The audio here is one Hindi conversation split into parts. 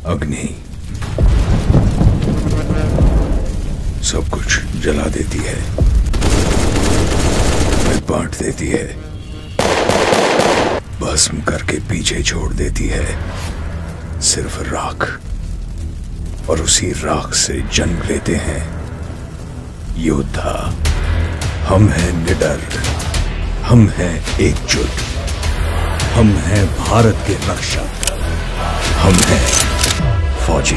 अग्नि सब कुछ जला देती है, बांट देती है, भस्म करके पीछे छोड़ देती है सिर्फ राख। और उसी राख से जन्म लेते हैं योद्धा। हम हैं निडर, हम हैं एकजुट, हम हैं भारत के रक्षक, हम हैं फौजी।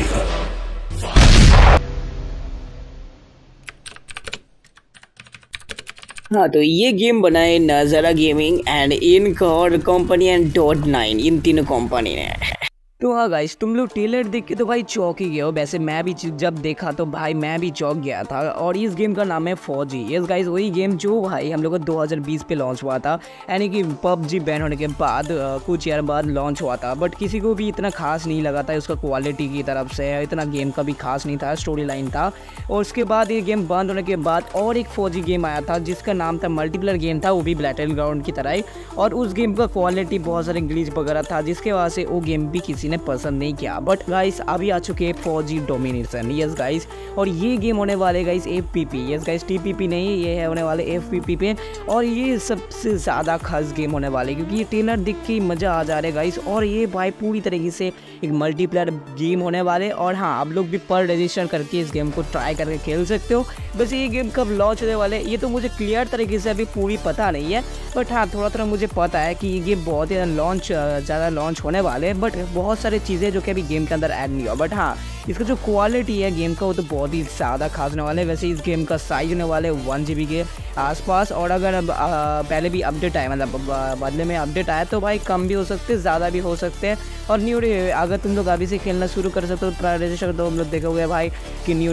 हाँ, तो ये गेम बनाए नज़ारा गेमिंग एंड इन कॉर कंपनी एंड .9, इन तीनों कंपनी ने। तो हाँ गाइस, तुम लोग ट्रेलर देख के तो भाई चौंक ही गए हो। वैसे मैं भी जब देखा तो भाई मैं भी चौंक गया था। और इस गेम का नाम है फौजी। यस गाइस, वही गेम जो भाई हम लोग को 2020 पे लॉन्च हुआ था, यानी कि PUBG बैन होने के बाद कुछ ईयर बाद लॉन्च हुआ था। बट किसी को भी इतना खास नहीं लगा था उसका क्वालिटी की तरफ से, इतना गेम का भी खास नहीं था, स्टोरी लाइन था। और उसके बाद ये गेम बंद होने के बाद और एक फौजी गेम आया था जिसका नाम था, मल्टीप्लेयर गेम था, वो भी बैटलग्राउंड की तरह ही। और उस गेम का क्वालिटी बहुत सारे ग्लिच वगैरह था जिसके वजह से वो गेम भी किसी ने पसंद नहीं किया। बट गाइस अभी आ चुके हैं फौजी डोमिनेशन। यस गाइस, और ये गेम होने वाले guys FPP। Yes guys, TPP नहीं, ये है होने वाले FPP पे। और ये सबसे ज़्यादा खास गेम होने वाले क्योंकि ये ट्रेलर देख के मज़ा आ जा रहा है गाइस। और ये भाई पूरी तरीके से एक मल्टीप्लेयर गेम होने वाले। और हाँ, आप लोग भी पर रजिस्टर करके इस गेम को ट्राई करके खेल सकते हो। बस ये गेम कब लॉन्च होने वाले ये तो मुझे क्लियर तरीके से अभी पूरी पता नहीं है। बट हाँ, थोड़ा थोड़ा मुझे पता है कि ये गेम बहुत ही ज़्यादा लॉन्च होने वाले हैं। बट बहुत सारी चीज़ें जो कि अभी गेम के अंदर ऐड नहीं हुआ। बट हाँ, इसका जो क्वालिटी है गेम का वो तो बहुत ही ज़्यादा खास होने वाला है। वैसे इस गेम का साइज होने वाले 1 GB के आसपास। और अगर पहले भी अपडेट आया, मतलब बदले में अपडेट आया, तो भाई कम भी हो सकते हैं, ज़्यादा भी हो सकते हैं। और न्यू अगर तुम लोग अभी से खेलना शुरू कर सकते हो तो रजिस्टर तो हम लोग देखोगे भाई कि न्यू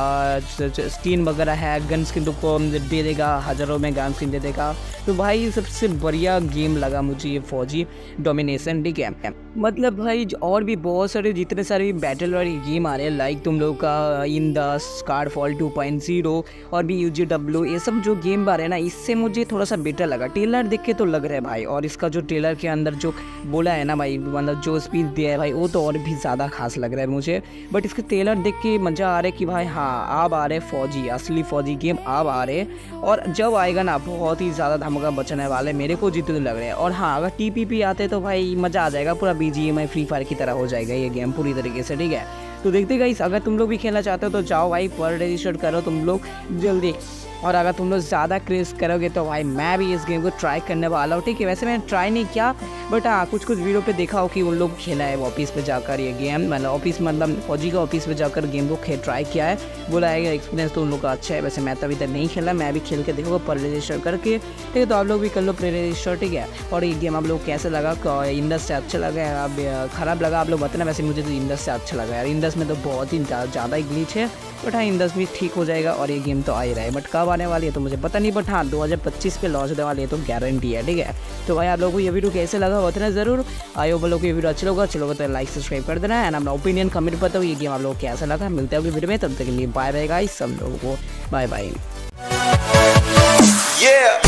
स्किन वगैरह है, गन स्किन तुमको दे देगा, हज़ारों में गन स्किन दे देगा। तो भाई सबसे बढ़िया गेम लगा मुझे ये फौजी डोमिनेशन। ठीक है, मतलब भाई और भी बहुत सारे जितने सारे बैटल वाले गेम आ रहे हैं, लाइक तुम लोग का इन द स्कारफॉल 2.0 और भी UGW, ये सब जो गेम आ रहे हैं ना, इससे मुझे थोड़ा सा बेटर लगा। ट्रेलर देख के तो लग रहा है भाई, और इसका जो ट्रेलर के अंदर जो बोला है ना भाई, मतलब जो स्पीच दिया है भाई, वो तो और भी ज़्यादा खास लग रहा है मुझे। बट इसके ट्रेलर देख के मज़ा आ रहा है कि भाई हाँ, अब आ रहे फौजी, असली फौजी गेम अब आ रहे। और जब आएगा ना बहुत ही ज़्यादा धमाका बचने वाले, मेरे को जितने लग रहे हैं। और हाँ, अगर TPP आते तो भाई मज़ा आ जाएगा, पूरा BGMI फ्री फायर की तरह हो जाएगा ये गेम पूरी तरीके से। ठीक है, तो देखते गाइस, अगर तुम लोग भी खेलना चाहते हो तो जाओ भाई, पर रजिस्टर करो तुम लोग जल्दी। और अगर तुम लोग ज़्यादा क्रेज करोगे तो भाई मैं भी इस गेम को ट्राई करने वाला हूँ। ठीक है, वैसे मैंने ट्राई नहीं किया, बट हाँ कुछ वीडियो पे देखा हो कि उन लोग खेला है ऑफिस पे जाकर ये गेम, मतलब ऑफिस मतलब फौजी का ऑफिस पे जाकर गेम को ट्राई किया है। बोला है एक्सपीरियंस तो उन लोग का अच्छा है। वैसे मैं तो अभी तक नहीं खेला, मैं भी खेल के देखूँगा पर रजिस्टर करके। ठीक है, तो आप लोग भी कर लो प्रे रजिस्टर। ठीक है, और ये गेम आप लोग कैसे लगा, इंडस से अच्छा लगा या ख़राब लगा आप लोग बताना। वैसे मुझे तो इंडस से अच्छा लगा यार, इंडस में तो बहुत ही ज़्यादा ही ग्लिच है। बट हाँ, इंडस भी ठीक हो जाएगा और ये गेम तो आ ही रहा है। बट कब आने वाली है तो मुझे पता नहीं, बट हाँ 2025 पे लॉन्च होने वाली है तो गारंटी है। ठीक है, तो भाई आप लोगों को ये वीडियो कैसे लगा बताना ज़रूर। आई होप लोगों को ये वीडियो अच्छा लगा, तो लाइक सब्सक्राइब कर देना। एंड अपना ओपिनियन कमेंट बताओ ये गेम आप लोगों को कैसा लगा। मिलते हैं अगली वीडियो में, तब तक के लिए बाय बाय गाइस, सब लोगों को बाय बाय।